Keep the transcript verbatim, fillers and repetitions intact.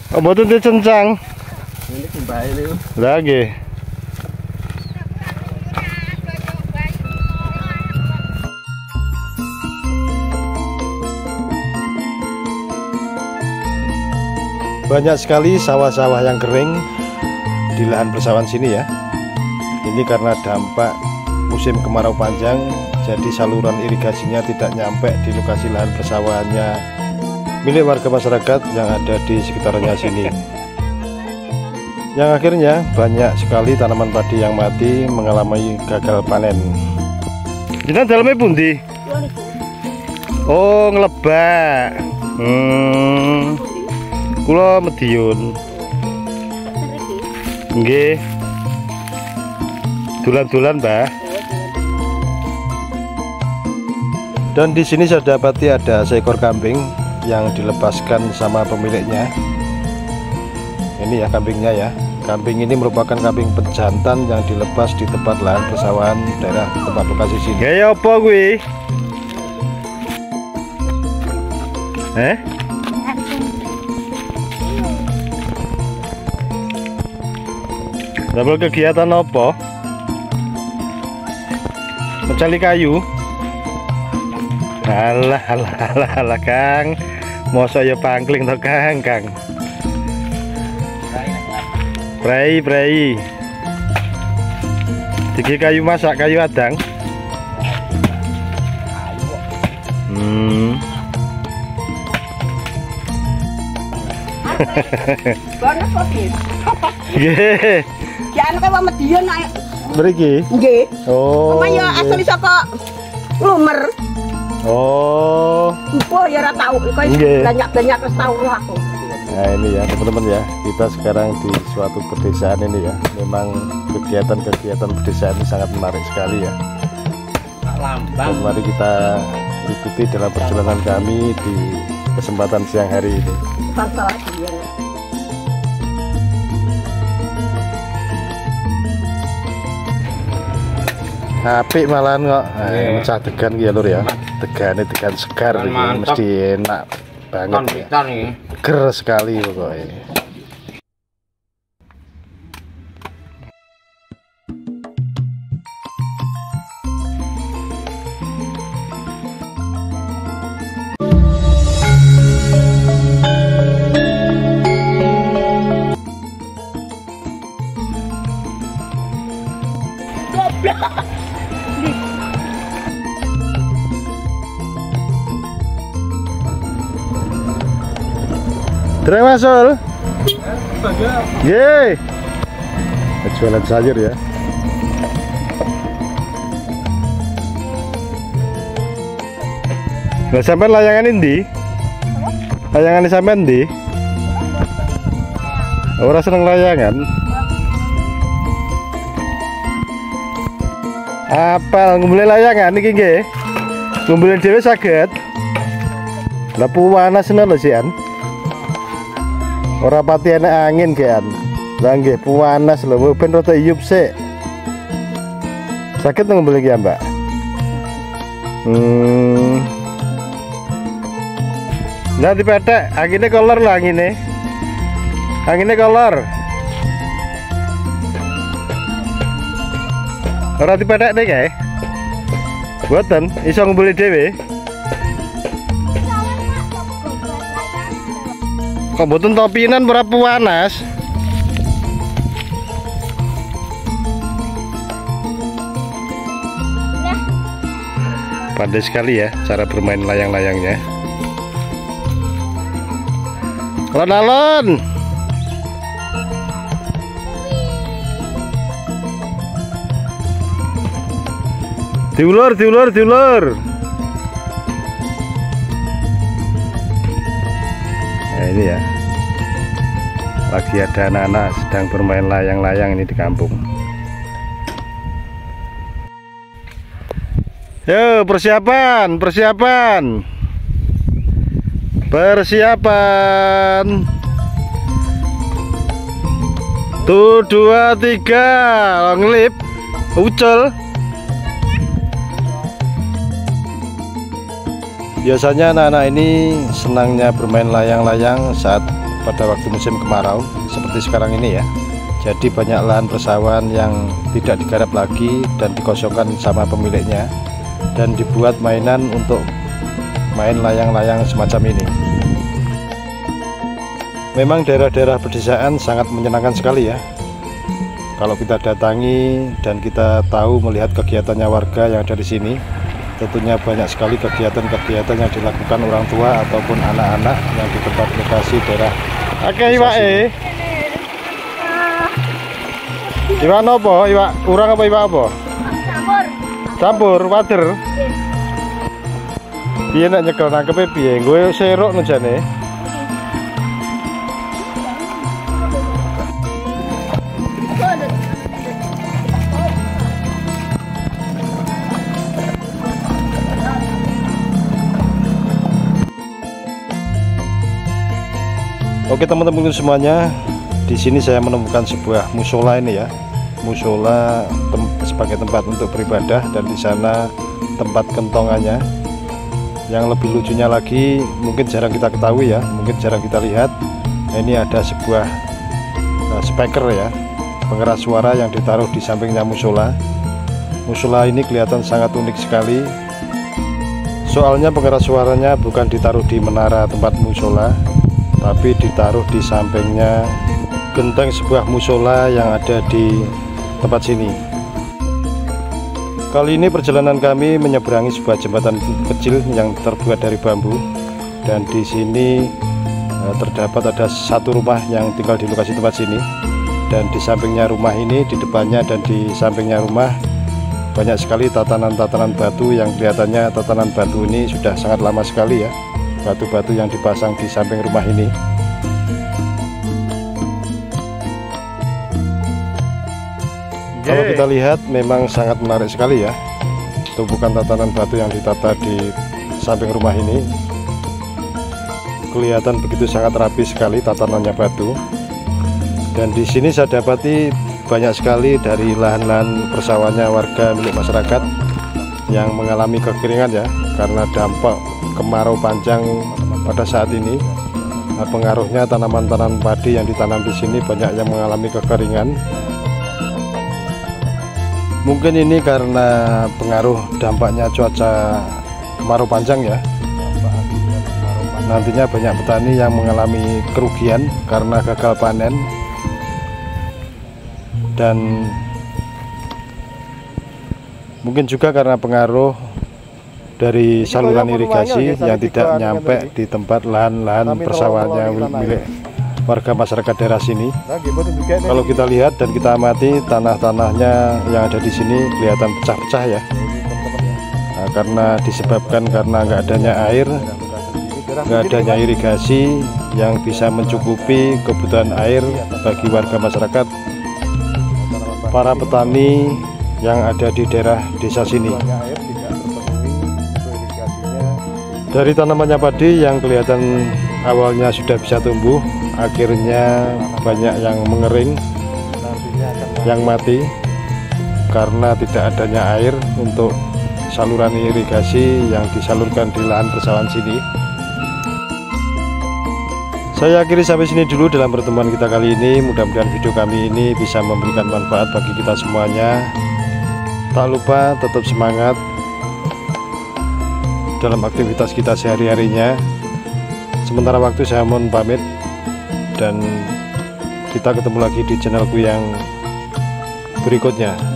Oh, mboten dicencang. Ini kumbahe niku. Lah nggih. Banyak sekali sawah-sawah yang kering di lahan persawahan sini ya. Ini karena dampak musim kemarau panjang, jadi saluran irigasinya tidak nyampe di lokasi lahan persawahannya milik warga masyarakat yang ada di sekitarnya sini. Yang akhirnya banyak sekali tanaman padi yang mati mengalami gagal panen. Jenengan dalamnya pundi? Oh, ngelebak. Hmm. Kula Medion. Nggih. Dulan-dulan, Mbah. Dan di sini saya dapati ada seekor kambing yang dilepaskan sama pemiliknya. Ini ya kambingnya ya. Kambing ini merupakan kambing pejantan yang dilepas di tempat lahan persawahan daerah tempat lokasi sini. Ya apa kuwi? Eh? Double kegiatan apa? Mencari kayu? Alah, alah, alah, alah, Kang. Mosok ya pangkling to, Kang, Kang. Prei, prei. Diki kayu masak, kayu adang. Hmm. Bonus kopi. Nggih. Jan kaya Medion nek. Mriki? Nggih. Oh. Apa ya asli saka Lumer. Oh. Ipo ya ora tau, kok banyak-banyak wis tau aku. Nah ini ya teman-teman ya, kita sekarang di suatu pedesaan ini ya. Memang kegiatan-kegiatan pedesaan ini sangat menarik sekali ya. Dan mari kita ikuti dalam perjalanan kami di kesempatan siang hari ini. Apik malahan kok. Nah, mecah degan ya lur ya. Tegane tegan segar iki mesti enak banget ya. Seger sekali pokoknya. Terima Sul. Yeay. Jualan sayur ya. Lah sampean layangan endi? Layangan sampean endi? Ora seneng layangan. Apal ngumpulin layangan iki nggih. Ngumpulin dhewe saged. Lah puwanas lho sian. Ora pati enak angin kean. Lah nggih puwanas lho, ben rada iyup sik. Sakit ngumpul iki ya, Mbak? Hmm. Nah dipetek, anginnya kolor lah anginnya. Anginnya kolor. Ora dipetek nih kae. Boten iso ngumpuli dhewe. Kok boten topinan ora panas. Pandai sekali ya cara bermain layang-layangnya. Alon-alon. Diulur, diulur, diulur. Nah ini ya. Lagi ada anak-anak sedang bermain layang-layang ini di kampung. Yo, persiapan, persiapan. Persiapan. Tuh, dua, tiga. Ngelip. Ucul. Biasanya anak-anak ini senangnya bermain layang-layang saat pada waktu musim kemarau seperti sekarang ini ya. Jadi banyak lahan persawahan yang tidak digarap lagi dan dikosongkan sama pemiliknya dan dibuat mainan untuk main layang-layang semacam ini. Memang daerah-daerah pedesaan sangat menyenangkan sekali ya. Kalau kita datangi dan kita tahu melihat kegiatannya warga yang ada di sini, tentunya banyak sekali kegiatan-kegiatan yang dilakukan orang tua ataupun anak-anak yang di tempat lokasi daerah. Oke, Iwak eh. Iwak apa? Iwak urang apa iwak apa? Campur. Campur, wader. Piye nek nyekel nangkepe piye? Gue serok njane. Oke teman-teman semuanya, di sini saya menemukan sebuah musola ini ya, musola tem sebagai tempat untuk beribadah dan di sana tempat kentongannya. Yang lebih lucunya lagi, mungkin jarang kita ketahui ya, mungkin jarang kita lihat. Ini ada sebuah uh, speaker ya, pengeras suara yang ditaruh di sampingnya musola. Musola ini kelihatan sangat unik sekali. Soalnya pengeras suaranya bukan ditaruh di menara tempat musola, tapi ditaruh di sampingnya genteng sebuah musola yang ada di tempat sini. Kali ini perjalanan kami menyeberangi sebuah jembatan kecil yang terbuat dari bambu, dan di sini eh, terdapat ada satu rumah yang tinggal di lokasi tempat sini, dan di sampingnya rumah ini, di depannya dan di sampingnya rumah banyak sekali tatanan-tatanan batu yang kelihatannya tatanan batu ini sudah sangat lama sekali ya. Batu-batu yang dipasang di samping rumah ini. Kalau kita lihat memang sangat menarik sekali ya. Tumpukan tatanan batu yang ditata di samping rumah ini. Kelihatan begitu sangat rapi sekali tatanannya batu. Dan di sini saya dapati banyak sekali dari lahan-lahan persawahannya warga milik masyarakat yang mengalami kekeringan ya, karena dampak kemarau panjang pada saat ini. Nah, pengaruhnya tanaman-tanaman padi yang ditanam di sini banyak yang mengalami kekeringan. Mungkin ini karena pengaruh dampaknya cuaca kemarau panjang ya. Nantinya banyak petani yang mengalami kerugian karena gagal panen, dan mungkin juga karena pengaruh dari saluran irigasi yang tidak nyampe di tempat lahan-lahan persawahannya milik warga masyarakat daerah sini. Kalau kita lihat dan kita amati tanah-tanahnya yang ada di sini kelihatan pecah-pecah ya. Nah, karena disebabkan karena nggak adanya air, nggak adanya irigasi yang bisa mencukupi kebutuhan air bagi warga masyarakat, para petani yang ada di daerah desa sini. Dari tanamannya padi yang kelihatan awalnya sudah bisa tumbuh, akhirnya banyak yang mengering, yang mati karena tidak adanya air untuk saluran irigasi yang disalurkan di lahan persawahan sini. Saya akhiri sampai sini dulu dalam pertemuan kita kali ini. Mudah-mudahan video kami ini bisa memberikan manfaat bagi kita semuanya. Tak lupa tetap semangat dalam aktivitas kita sehari-harinya. Sementara waktu saya mohon pamit, dan kita ketemu lagi di channelku yang berikutnya.